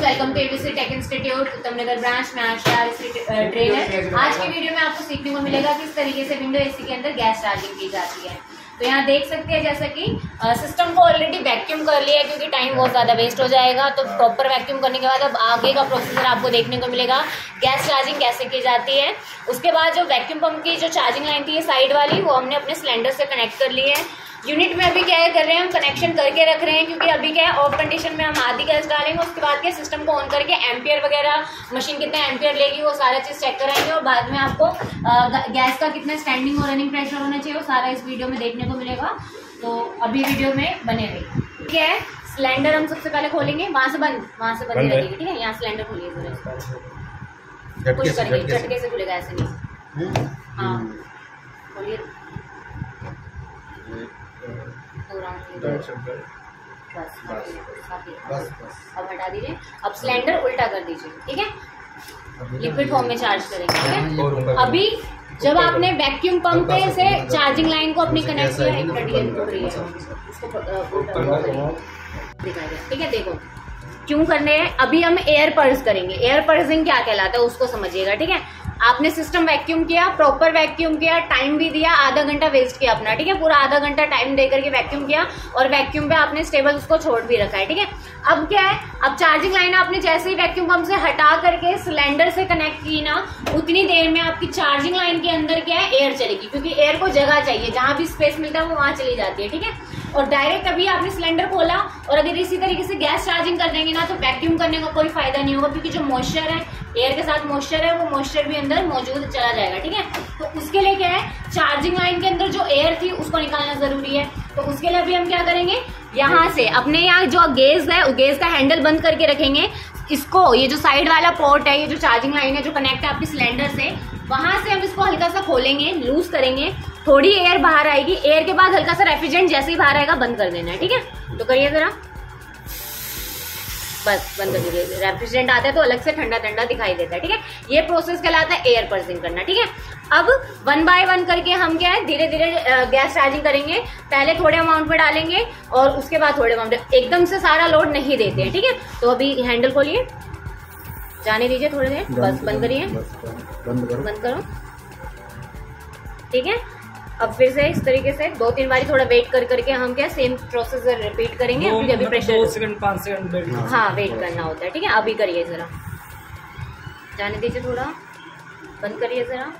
Welcome to ABC tech institute Uttam Nagar branch में Asha trainer. आज की वीडियो में आपको सीखने को मिलेगा किस तरीके से विंडो एसी के अंदर गैस चार्जिंग की जाती है। तो यहाँ देख सकते हैं जैसा कि सिस्टम को ऑलरेडी वैक्यूम कर लिया है क्योंकि टाइम बहुत ज़्यादा वेस्ट हो जाएगा। तो प्रॉपर वैक्यूम करने के बाद अब आगे का प्रोसीजर आपको देखने को मिलेगा गैस चार्जिंग कैसे की जाती है। उसके बाद जो वैक्यूम पंप की जो चार्जिंग लाइन थी साइड वाली वो हमने अपने सिलेंडर से कनेक्ट कर ली है। यूनिट में अभी क्या है कर रहे हैं, हम कनेक्शन करके रख रहे हैं क्योंकि अभी क्या है ऑफ कंडीशन में हम आधी गैस डालेंगे। उसके बाद के सिस्टम को ऑन करके एम्पियर वगैरह मशीन कितना एम्पियर लेगी वो सारा चीज चेक कराएंगे और बाद में आपको गैस का कितना स्टैंडिंग और रनिंग प्रेशर होना चाहिए वो सारा इस वीडियो में देखने को मिलेगा। तो अभी वीडियो में बने रहिए। ठीक है, सिलेंडर हम सबसे पहले खोलेंगे, वहां से बंद ही रहेगी। ठीक है, यहाँ सिलेंडर खोलिए जरा, पुश करेंगे, झटके से खुलेगा, ऐसे नहीं। हाँ खोलिए, बस अब हटा दीजिए। अब सिलेंडर उल्टा कर दीजिए। ठीक है, लिक्विड फॉर्म में चार्ज करेंगे। ठीक है, अभी जब आपने वैक्यूम पंप से चार्जिंग लाइन को अपनी कनेक्ट किया, एक ठीक है, देखो क्यों करने हैं। अभी हम एयर पर्स करेंगे। एयर पर्सिंग क्या कहलाता है उसको समझिएगा। ठीक है, आपने सिस्टम वैक्यूम किया, प्रॉपर वैक्यूम किया, टाइम भी दिया, आधा घंटा वेस्ट किया अपना। ठीक है, पूरा आधा घंटा टाइम दे करके वैक्यूम किया और वैक्यूम पे आपने स्टेबल उसको छोड़ भी रखा है। ठीक है, अब क्या है, अब चार्जिंग लाइन आपने जैसे ही वैक्यूम पंप से हटा करके सिलेंडर से कनेक्ट की ना, उतनी देर में आपकी चार्जिंग लाइन के अंदर क्या है, एयर चलेगी क्योंकि एयर को जगह चाहिए, जहां भी स्पेस मिलता है वो वहां चली जाती है। ठीक है, और डायरेक्ट अभी आपने सिलेंडर खोला और अगर इसी तरीके से गैस चार्जिंग कर देंगे ना तो वैक्यूम करने का कोई फायदा नहीं होगा क्योंकि जो मॉइस्चर है, एयर के साथ मॉइस्चर है, वो मॉइस्चर भी अंदर मौजूद चला जाएगा। ठीक है, तो उसके लिए क्या है, चार्जिंग लाइन के अंदर जो एयर थी उसको निकालना जरूरी है। तो उसके लिए अभी हम क्या करेंगे, यहाँ से अपने यहाँ जो गैस है गैस का हैंडल बंद करके रखेंगे। इसको, ये जो साइड वाला पोर्ट है, ये जो चार्जिंग लाइन है जो कनेक्ट है आपके सिलेंडर से, वहां से हम इसको हल्का सा खोलेंगे, लूज करेंगे, थोड़ी एयर बाहर आएगी। एयर के बाद हल्का सा रेफ्रिजरेंट जैसे ही बाहर आएगा बंद कर देना है। ठीक है, तो करिए जरा, बस बंद कर दीजिए। रेफ्रिजरेंट आता है तो अलग से ठंडा ठंडा दिखाई देता है। ठीक है, ये प्रोसेस कहलाता है एयर पर्सिंग करना। ठीक है, अब 1 बाय 1 करके हम क्या है धीरे धीरे गैस चार्जिंग करेंगे। पहले थोड़े अमाउंट में डालेंगे और उसके बाद थोड़े अमाउंट, एकदम से सारा लोड नहीं देते हैं। ठीक है, तो अभी हैंडल खोलिए, जाने दीजिए थोड़ी देर, बस बंद करिए, बंद करो। ठीक है, अब फिर से इस तरीके से 2-3 बारी थोड़ा वेट कर करके हम क्या सेम प्रोसेस रिपीट करेंगे। अभी प्रेशर 2 सेकंड 5 सेकंड वेट, हाँ वेट करना होता है। ठीक है, अभी करिए जरा, जाने दीजिए, थोड़ा बंद करिए जरा।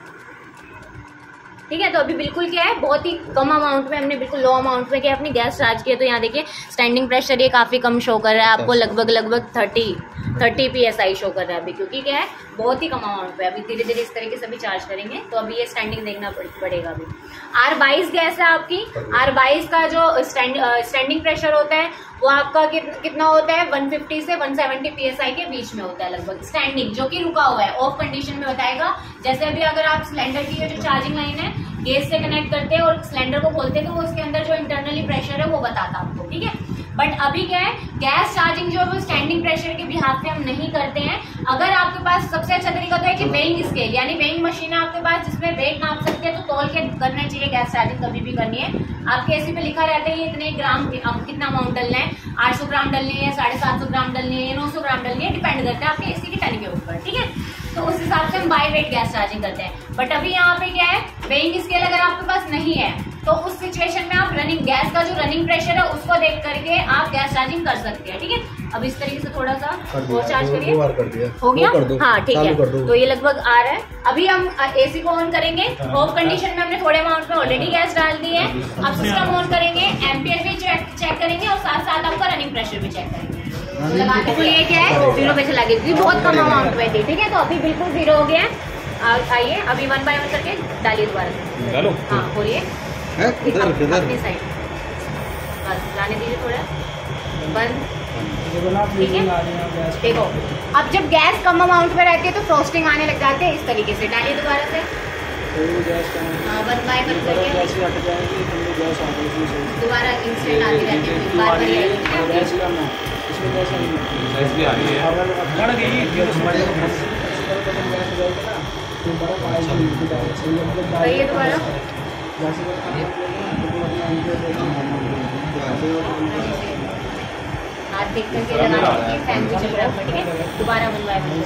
ठीक है, तो अभी बिल्कुल क्या है, बहुत ही कम अमाउंट में हमने, बिल्कुल लो अमाउंट में क्या अपनी गैस चार्ज की है। तो यहाँ देखिए स्टैंडिंग प्रेशर ये काफी कम शो कर रहा है आपको, लगभग 30 PSI शो कर रहा है अभी, क्योंकि क्या है बहुत ही कम अमाउंट पे। अभी धीरे धीरे इस तरीके से भी चार्ज करेंगे तो अभी ये स्टैंडिंग देखना पड़ेगा। अभी R22 गैस है आपकी। R22 का जो स्टैंडिंग प्रेशर होता है वो आपका कितना होता है, 150 से 170 PSI के बीच में होता है लगभग स्टैंडिंग, जो कि रुका हुआ है, ऑफ कंडीशन में बताएगा। जैसे अभी अगर आप सिलेंडर की जो चार्जिंग लाइन है गैस से कनेक्ट करते हैं और सिलेंडर को खोलते हैं तो वो उसके अंदर जो इंटरनली प्रेशर है वो बताता आपको। ठीक है, बट अभी क्या है, गैस चार्जिंग जो है वो स्टैंडिंग प्रेशर के बिहाफ पे हम नहीं करते हैं। अगर आपके पास सबसे अच्छा तरीका तो है कि वेइंग स्केल यानी वेइंग मशीन है आपके पास जिसमें वेट नाप सकते हैं, तो तौल के करना चाहिए गैस चार्जिंग कभी भी करनी है। आपके एसी पे लिखा रहता है ये इतने ग्राम, कितना अमाउंट डलना है, 800 ग्राम डलनी है, 750 ग्राम डलनी है, 900 ग्राम डलनी है, डिपेंड करता है आपके एसी की टन के ऊपर। ठीक है, तो उस हिसाब से हम बाय वेट गैस चार्जिंग करते हैं। बट अभी यहाँ पे क्या है, वेइंग स्केल अगर आपके पास नहीं है तो उस सिचुएशन में आप रनिंग गैस का जो रनिंग प्रेशर है उसको देख करके आप गैस चार्जिंग कर सकते हैं। ठीक है, अब इस तरीके से थोड़ा सा और चार्ज करिए, हो गया। हाँ ठीक है, तो ये लगभग आ रहा है। अभी हम एसी को ऑन करेंगे। ऑफ कंडीशन में हमने थोड़े अमाउंट में ऑलरेडी गैस डाल दी है। अब सिस्टम ऑन करेंगे, एम्पियर भी चेक करेंगे और साथ साथ आपका रनिंग प्रेशर भी चेक करेंगे। तो ये क्या है, 0 पे चला गया, बहुत कम अमाउंट में थी। ठीक है, तो अभी बिल्कुल 0 हो गया है। आइए अभी 1 बाय 1 करके डालिए दोबारा से। हाँ खोलिए अपनी साइड, बस जाने दीजिए थोड़ा, बंद। ठीक है, देखो अब जब गैस कम अमाउंट में रहती है तो फ्रोस्टिंग आने लग जाते हैं। इस तरीके से डालिए दोबारा से, 1 बाय 1 करके दोबारा इंस्टेंट आती रहती है, बार करिए दोबारा। हाथ आप देख करके लगा लीजिए, फैन भी चल रहा है, ठीक है। दोबारा बनवाए बंद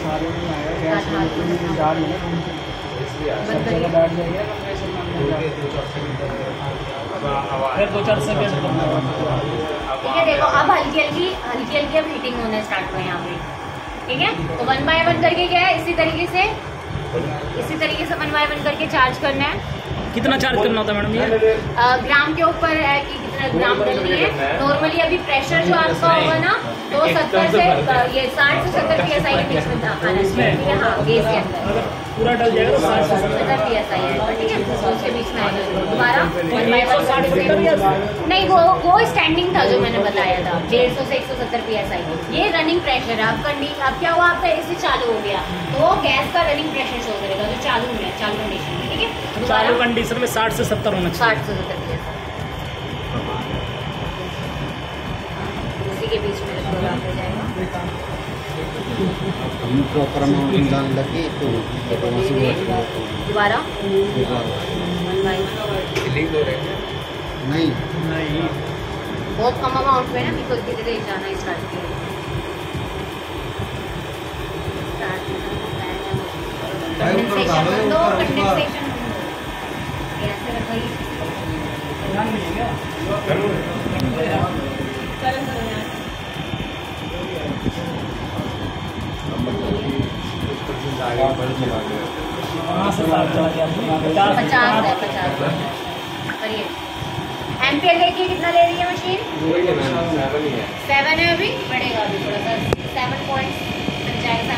ठीक है। देखो अब हल्की हल्की अब हीटिंग होने स्टार्ट हुआ यहाँ पे, ठीक है। तो 1 बाय 1 करके क्या है, इसी तरीके से 1 बाय 1 करके चार्ज करना है। कितना चार्ज करना होता है मैडम ये? ग्राम के ऊपर है कि कितना ग्राम करनी है। नॉर्मली अभी प्रेशर जो आपका होगा ना, तो 70 से ये 60 से 70 PSI के बीच में आना चाहिए, ठीक है। हाँ, गैस के अंदर पूरा डल जाएगा तो 60 से 70 PSI आएगा, ठीक है। तो उसके बीच में आएगा। दोबारा 1 बाय 1 नहीं, वो स्टैंडिंग था जो मैंने बताया था, 150 से 170 PSI। ये रनिंग प्रेशर है आपका। अब क्या हुआ, आपका AC चालू हो गया तो वो गैस का रनिंग प्रेशर शो करेगा जो चालू है, चालू कंडीशन में, ठीक है। चालू कंडीशन में 60 से 70 होना चाहिए। 60 से 70 PSI उसी के बीच में हो जाएगा। प्रॉपर अमाउंट डाल लगे तो दोबारा नहीं बहुत कम अमाउंट में ना, बिल्कुल धीरे धीरे जाना स्टार्ट किया। कंडेंसेशन ऐसे रखिए। वहाँ से 60 चला गया, 50 है 50 करिए। एम्पियर देखिए कितना ले रही है मशीन, 7 है। अभी बढ़ेगा, अभी थोड़ा सा 7 पॉइंट जाएगा,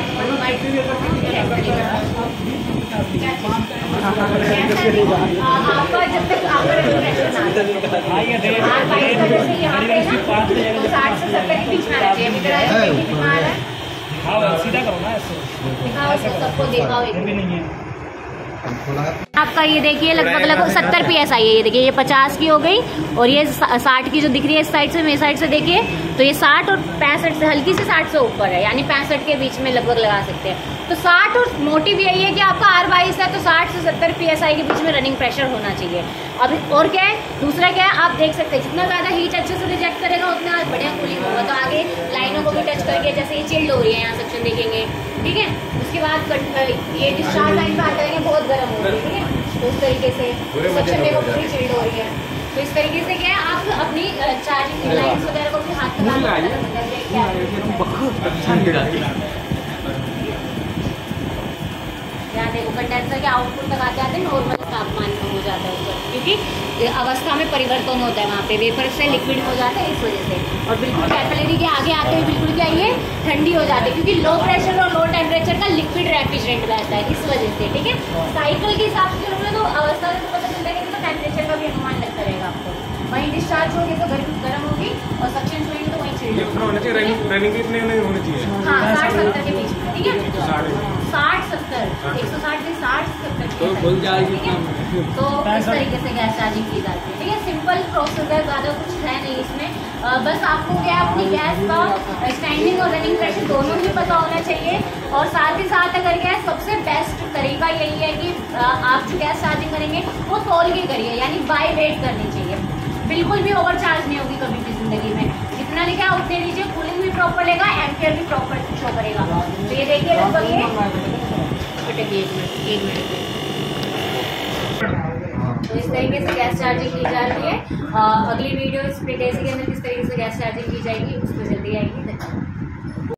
7.5। आपका जब तक आपका प्रेशर ना तो 60 से 70 के बीच में आना चाहिए। कितना आ रहा है, हाँ सीधा करो ना ऐसे, दिखाओ सबको, दिखाओ एक भी नहीं है आपका। ये देखिए लगभग 70 PSI है। ये देखिए, ये 50 की हो गई और ये 60 की जो दिख रही है इस साइड से, मेरी साइड से देखिए, तो ये 60 और 65 से, हल्की से 60 से ऊपर है, यानी 65 के बीच में लगभग लगा सकते हैं। तो 60 और मोटिव यही है कि आपका R22 है तो 60 से 70 PSI के बीच में रनिंग प्रेशर होना चाहिए। अभी और क्या है, दूसरा क्या है, आप देख सकते हैं जितना ज़्यादा हीट अच्छे से रिजेक्ट करेगा उतना बढ़िया कूलिंग होगा। तो आगे लाइनों को भी टच करके, जैसे ये चिल्ड हो रही है, यहाँ सेक्शन देखेंगे, ठीक है। उसके बाद ये डिस्चार्ज लाइन पे आ जाएंगे, बहुत गर्म हो रही है, ठीक है। तो उस तरीके से सेक्शन में वो पूरी चिल्ड हो रही है। तो इस तरीके से क्या है, आप अपनी चार्जिंग लाइन्स वगैरह को भी हाथ में यहाँ देखो, कंडेंसर के आउटपुट तक आते आते नॉर्मल तापमान में हो जाता है ऊपर, क्योंकि अवस्था में परिवर्तन होता है वहाँ पे, वेपर से लिक्विड हो जाता है इस वजह से। और बिल्कुल कैपिलरी के आगे आते हुए बिल्कुल क्या ये ठंडी हो जाती है, क्योंकि लो प्रेशर और लो टेम्परेचर का लिक्विड रेफ्रिजरेंट रहता है, इस वजह से, ठीक है। साइकिल के हिसाब से तो अवस्था से पता चलता है कि तो टेम्परेचर का भी अनुमान लगता रहेगा आपको। वहीं डिस्चार्ज होगी तो गर्म होगी और सक्शन होगी तो वहीं चिल्ड होनी चाहिए। रनिंग कितने होनी चाहिए? हाँ, 60-70 के बीच में, ठीक है। 60-70, 160 से 60-70 तो खुल जाएगी, ठीक है। तो इस तरीके से गैस चार्जिंग की जाती है, ठीक है। सिंपल प्रोसेस है, ज़्यादा कुछ है नहीं इसमें। बस आपको क्या अपनी गैस का स्टैंडिंग और रनिंग प्रेशर दोनों ही पता होना चाहिए। और साथ ही साथ अगर गैस, सबसे बेस्ट तरीका यही है कि आप जो गैस चार्जिंग करेंगे वो तौल के करिए, यानी बाय वेट करनी चाहिए। बिल्कुल भी ओवर चार्ज नहीं होगी कभी भी जिंदगी में। जितना लिखा है उतने लीजिए, कूलिंग भी प्रॉपर लेगा, एम्पियर भी प्रॉपर शो करेगा। तो ये देखिए लगभग ये एक मिनट तो इस तरीके से गैस चार्जिंग की जा रही है। अगली वीडियो स्प्लिट एसी के अंदर किस तरीके से गैस चार्जिंग की जाएगी उस पर जल्दी आएगी।